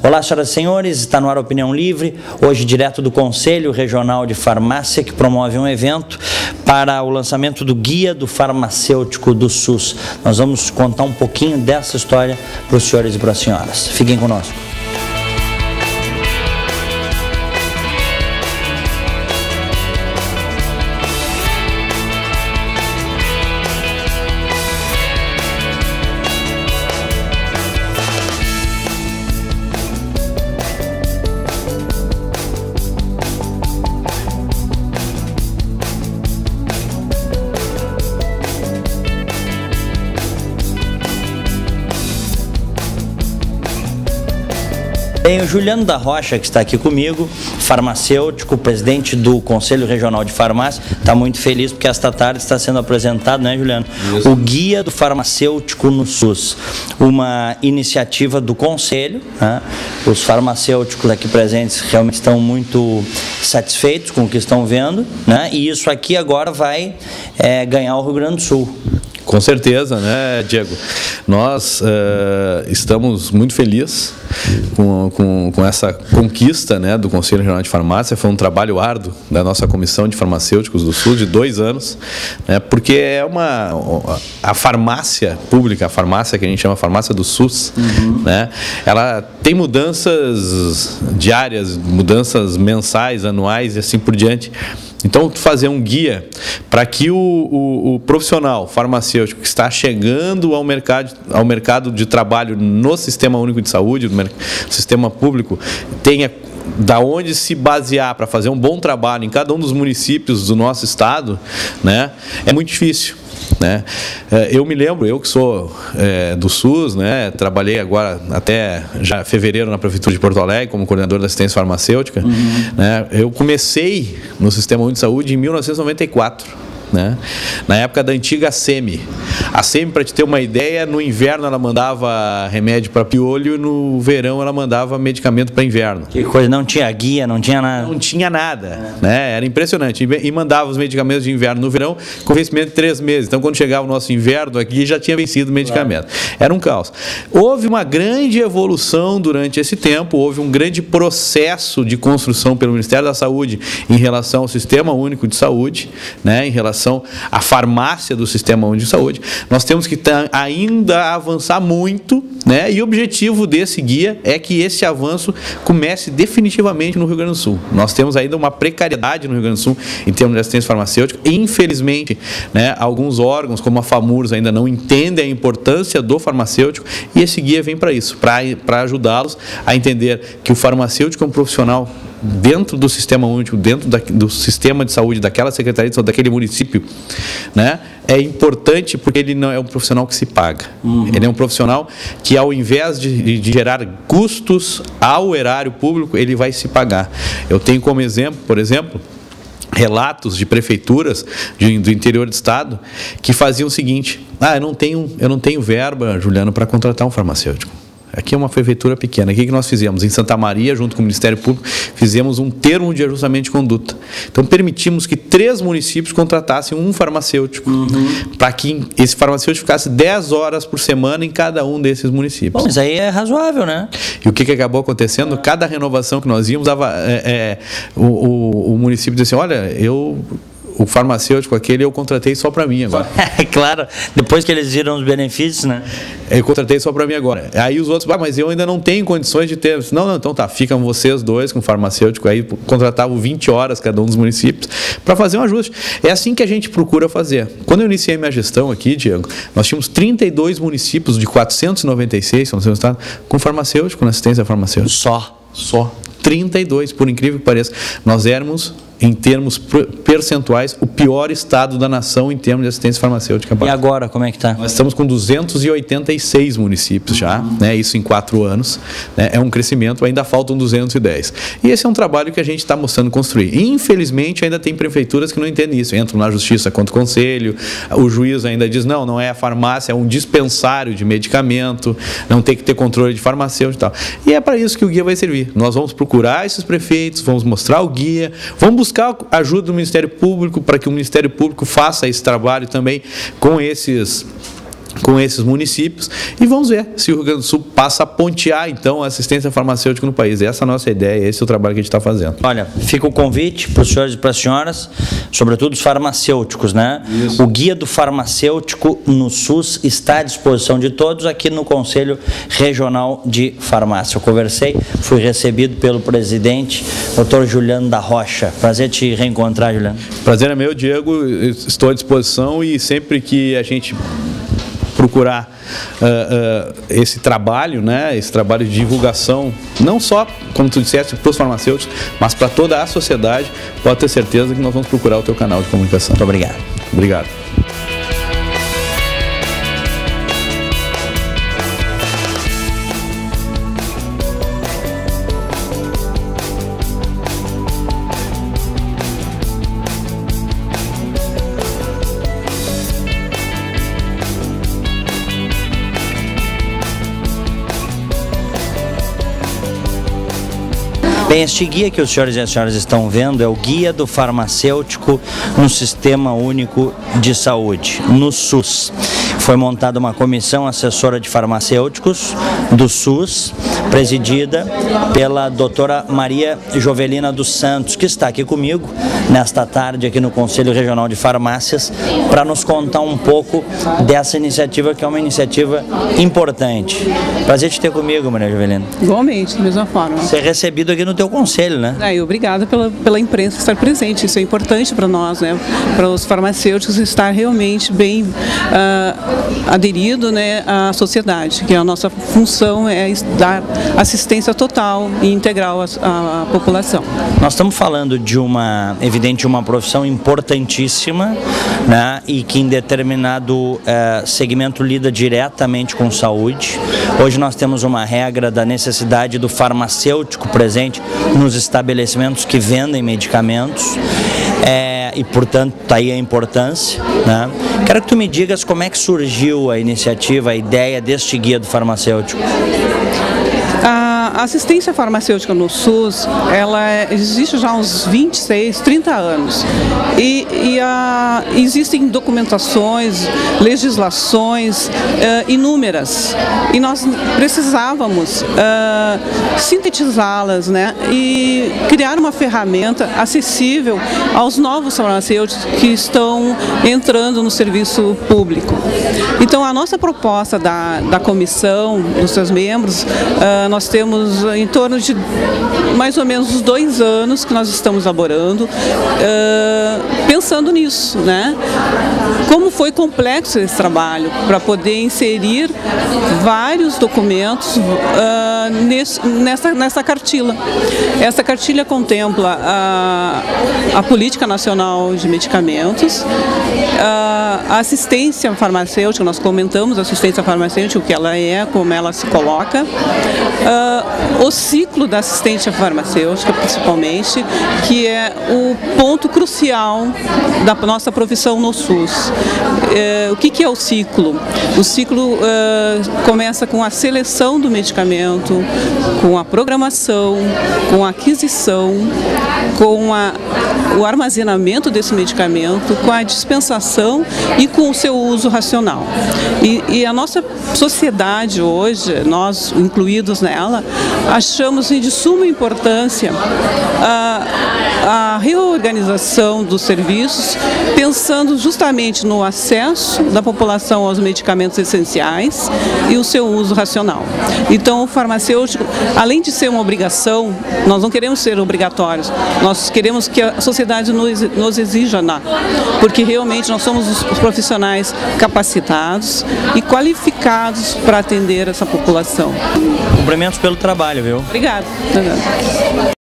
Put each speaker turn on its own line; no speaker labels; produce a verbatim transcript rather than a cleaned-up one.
Olá, senhoras e senhores, está no ar a Opinião Livre, hoje direto do Conselho Regional de Farmácia, que promove um evento para o lançamento do Guia do Farmacêutico do SUS. Nós vamos contar um pouquinho dessa história para os senhores e para as senhoras. Fiquem conosco. Tem o Juliano da Rocha, que está aqui comigo, farmacêutico, presidente do Conselho Regional de Farmácia. Está muito feliz porque esta tarde está sendo apresentado, né, Juliano? Isso. O Guia do Farmacêutico no SUS, uma iniciativa do Conselho, né? Os farmacêuticos aqui presentes realmente estão muito satisfeitos com o que estão vendo, né? E isso aqui agora vai é, ganhar o Rio Grande do Sul.
Com certeza, né, Diego? Nós uh, estamos muito felizes com, com, com essa conquista, né, do Conselho Regional de Farmácia. Foi um trabalho árduo da nossa Comissão de Farmacêuticos do SUS, de dois anos, né, porque é uma... A farmácia pública, a farmácia que a gente chama farmácia do SUS, uhum. né, ela tem mudanças diárias, mudanças mensais, anuais e assim por diante. Então, fazer um guia para que o, o, o profissional farmacêutico que está chegando ao mercado, ao mercado de trabalho no Sistema Único de Saúde, no sistema público, tenha da onde se basear para fazer um bom trabalho em cada um dos municípios do nosso estado, né, é muito difícil. Né? Eu me lembro, eu que sou é, do SUS, né, trabalhei agora até já fevereiro na Prefeitura de Porto Alegre como coordenador da assistência farmacêutica, uhum. né? Eu comecei no Sistema Único de Saúde em mil novecentos e noventa e quatro. Né? Na época da antiga SEMI. A SEMI, para te ter uma ideia, no inverno ela mandava remédio para piolho e no verão ela mandava medicamento para inverno.
Que coisa, não tinha guia, não tinha nada.
Não tinha nada, é. né? Era impressionante. E mandava os medicamentos de inverno no verão com vencimento de três meses. Então, quando chegava o nosso inverno aqui, já tinha vencido o medicamento. Claro. Era um caos. Houve uma grande evolução durante esse tempo, houve um grande processo de construção pelo Ministério da Saúde em relação ao Sistema Único de Saúde, né? Em relação à farmácia do Sistema Único de Saúde. Nós temos que ainda avançar muito, né? E o objetivo desse guia é que esse avanço comece definitivamente no Rio Grande do Sul. Nós temos ainda uma precariedade no Rio Grande do Sul em termos de assistência farmacêutica. Infelizmente, né, alguns órgãos, como a FAMURS, ainda não entendem a importância do farmacêutico, e esse guia vem para isso, para ajudá-los a entender que o farmacêutico é um profissional dentro do sistema único, dentro da, do sistema de saúde daquela secretaria de saúde, daquele município, né, é importante porque ele não é um profissional que se paga. Uhum. Ele é um profissional que, ao invés de, de gerar custos ao erário público, ele vai se pagar. Eu tenho como exemplo, por exemplo, relatos de prefeituras de, do interior do estado que faziam o seguinte: ah, eu não tenho, eu não tenho verba, Juliano, para contratar um farmacêutico. Aqui é uma prefeitura pequena. O que nós fizemos? Em Santa Maria, junto com o Ministério Público, fizemos um termo de ajustamento de conduta. Então, permitimos que três municípios contratassem um farmacêutico, uhum. para que esse farmacêutico ficasse dez horas por semana em cada um desses municípios.
Bom, mas aí é razoável, né?
E o que, que acabou acontecendo? Cada renovação que nós íamos, dava, é, é, o, o, o município disse assim: olha, eu... o farmacêutico aquele eu contratei só para mim agora.
É claro, depois que eles viram os benefícios, né?
Eu contratei só para mim agora. Aí os outros, ah, mas eu ainda não tenho condições de ter. Não, não, então tá, ficam vocês dois com o farmacêutico. Aí contratavam vinte horas cada um dos municípios para fazer um ajuste. É assim que a gente procura fazer. Quando eu iniciei minha gestão aqui, Diego, nós tínhamos trinta e dois municípios de quatrocentos e noventa e seis, no estado, com farmacêutico, com assistência farmacêutica.
Só?
Só. trinta e dois, por incrível que pareça. Nós éramos, em termos percentuais, o pior estado da nação em termos de assistência farmacêutica.
E agora, como é que está?
Nós estamos com duzentos e oitenta e seis municípios já, uhum. né, isso em quatro anos, né, é um crescimento, ainda faltam duzentos e dez. E esse é um trabalho que a gente está mostrando construir. E, infelizmente, ainda tem prefeituras que não entendem isso, entram na justiça contra o conselho, o juiz ainda diz, não, não é a farmácia, é um dispensário de medicamento, não tem que ter controle de farmacêutico e tal. E é para isso que o guia vai servir. Nós vamos procurar esses prefeitos, vamos mostrar o guia, vamos buscar a ajuda do Ministério Público para que o Ministério Público faça esse trabalho também com esses com esses municípios e vamos ver se o Rio Grande do Sul passa a pontear então a assistência farmacêutica no país. Essa é a nossa ideia, esse é o trabalho que a gente está fazendo.
Olha, fica o convite para os senhores e para as senhoras, sobretudo os farmacêuticos, né? Isso. O guia do farmacêutico no SUS está à disposição de todos aqui no Conselho Regional de Farmácia. Eu conversei, fui recebido pelo presidente, doutor Juliano da Rocha. Prazer te reencontrar, Juliano.
Prazer é meu, Diego. Estou à disposição e sempre que a gente procurar uh, uh, esse trabalho, né, esse trabalho de divulgação, não só, como tu disseste, para os farmacêuticos, mas para toda a sociedade, pode ter certeza que nós vamos procurar o teu canal de comunicação.
Muito obrigado.
Obrigado.
Bem, este guia que os senhores e as senhoras estão vendo é o Guia do Farmacêutico no Sistema Único de Saúde, no SUS. Foi montada uma comissão assessora de farmacêuticos do SUS, presidida pela doutora Maria Jovelina dos Santos, que está aqui comigo nesta tarde aqui no Conselho Regional de Farmácias, para nos contar um pouco dessa iniciativa, que é uma iniciativa importante. Prazer te ter comigo, Maria Jovelina.
Igualmente, da mesma forma.
Ser recebido aqui no teu conselho, né?
É, e obrigada pela, pela imprensa estar presente. Isso é importante para nós, né? Para os farmacêuticos estar realmente bem uh, aderido, né, à sociedade, que a nossa função é dar assistência total e integral à, à população.
Nós estamos falando de uma, evidente, uma profissão importantíssima, né, e que em determinado uh, segmento lida diretamente com saúde. Hoje nós temos uma regra da necessidade do farmacêutico presente nos estabelecimentos que vendem medicamentos, é, e portanto está aí a importância, né? Quero que tu me digas como é que surgiu a iniciativa, a ideia deste guia do farmacêutico.
A assistência farmacêutica no SUS, ela existe já há uns vinte e seis, trinta anos. E, e a, existem documentações, legislações uh, inúmeras. E nós precisávamos uh, sintetizá-las, né, e criar uma ferramenta acessível aos novos farmacêuticos que estão entrando no serviço público. Então, a nossa proposta da, da comissão, dos seus membros, uh, nós temos em torno de mais ou menos dois anos que nós estamos elaborando, uh, pensando nisso, né? Como foi complexo esse trabalho para poder inserir vários documentos uh, nesse, nessa, nessa cartilha. Essa cartilha contempla a, a Política Nacional de Medicamentos, a, a assistência farmacêutica, nós comentamos a assistência farmacêutica, o que ela é, como ela se coloca, uh, o ciclo da assistência farmacêutica, principalmente, que é o ponto crucial da nossa profissão no SUS. Uh, o que, que é o ciclo? O ciclo uh, começa com a seleção do medicamento, com a programação, com a aquisição, com a, o armazenamento desse medicamento, com a dispensação e com o seu uso racional. E, e a nossa sociedade hoje, nós incluídos nela, achamos de suma importância a, a reorganização dos serviços, pensando justamente no acesso da população aos medicamentos essenciais e o seu uso racional. Então, o farmacêutico, além de ser uma obrigação, nós não queremos ser obrigatórios, nós queremos que a sociedade nos, nos exija, não, porque realmente nós somos os profissionais capacitados e qualificados para atender essa população.
Cumprimentos pelo trabalho, viu?
Obrigada.